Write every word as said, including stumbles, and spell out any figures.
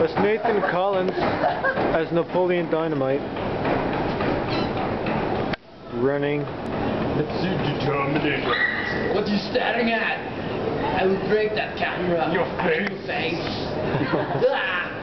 That's Nathan Collins as Napoleon Dynamite. Running. Let's see determination. What are you staring at? I will break that camera. Your face. Your face. Ah!